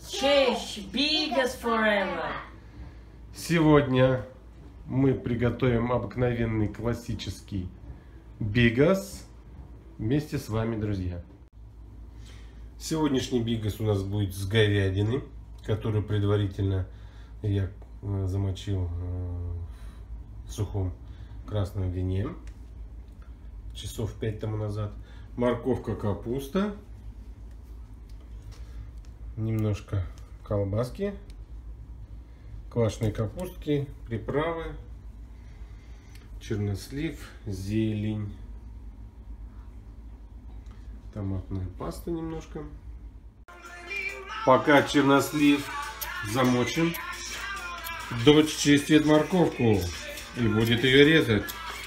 Change biggest forever. Сегодня мы приготовим обыкновенный классический бигос вместе с вами, друзья. Сегодняшний бигос у нас будет с говядины, которую предварительно я замочил в сухом красном вине часов 5 тому назад. Морковка, капуста, немножко колбаски, квашеной капустки, приправы, чернослив, зелень, томатная паста немножко. Пока чернослив замочим, дочь чистит морковку и будет ее резать.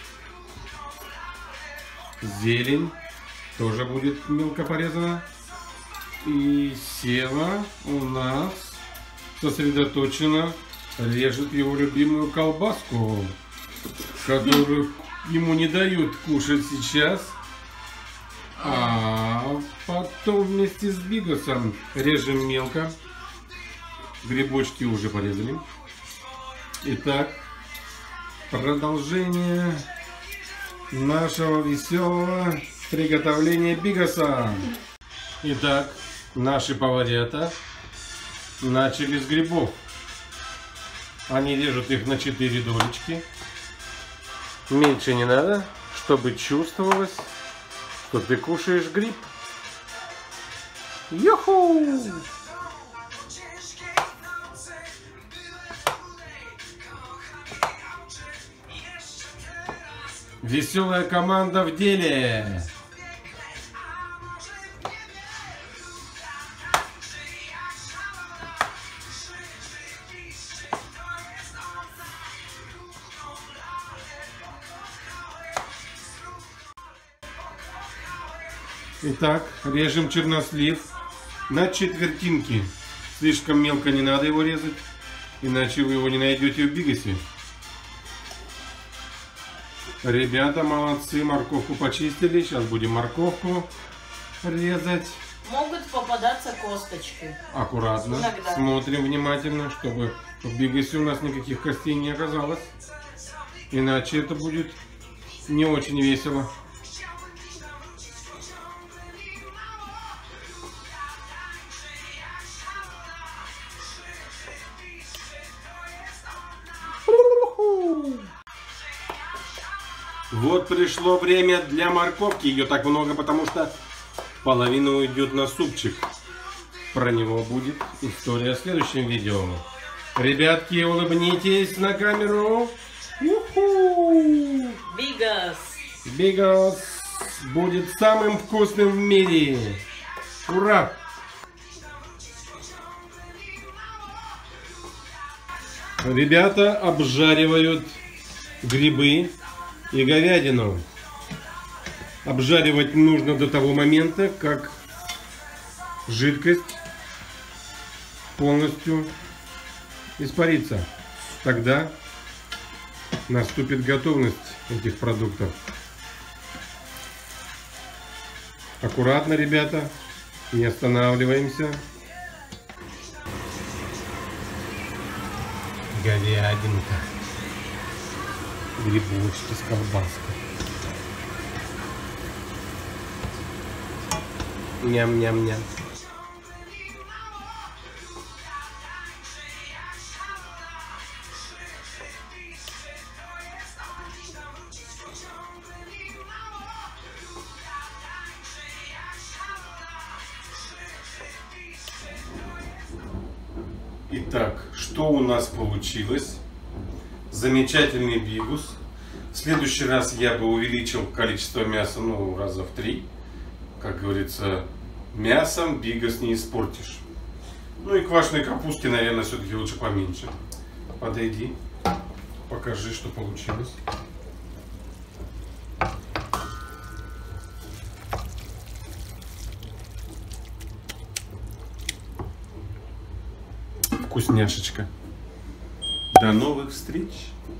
Зелень тоже будет мелко порезана. И Сева у нас сосредоточенно режет его любимую колбаску, которую ему не дают кушать сейчас. А потом вместе с бигосом режем мелко. Грибочки уже порезали. Итак, продолжение нашего веселого приготовления бигоса. Итак, наши поварята начали с грибов. Они режут их на 4 долечки. Меньше не надо, чтобы чувствовалось, что ты кушаешь гриб. Юху! Веселая команда в деле. Итак, режем чернослив на четвертинки. Слишком мелко не надо его резать, иначе вы его не найдете в бигосе. Ребята молодцы, морковку почистили. Сейчас будем морковку резать. Могут попадаться косточки. Аккуратно. Иногда. Смотрим внимательно, чтобы в бигосе у нас никаких костей не оказалось. Иначе это будет не очень весело. Вот пришло время для морковки. Ее так много, потому что половина уйдет на супчик. Про него будет история в следующем видео. Ребятки, улыбнитесь на камеру. Бигос. Бигос будет самым вкусным в мире. Ура! Ребята обжаривают грибы и говядину. Обжаривать нужно до того момента, как жидкость полностью испарится. Тогда наступит готовность этих продуктов. Аккуратно, ребята, не останавливаемся. Говядинка. Грибочки с колбаской. Ням-ням-ням. Итак, что у нас получилось? Замечательный бигос. В следующий раз я бы увеличил количество мяса, раза в 3. Как говорится, мясом бигос не испортишь. И квашеной капустки, наверное, все-таки лучше поменьше. Подойди, покажи, что получилось. Вкусняшечка. До новых встреч!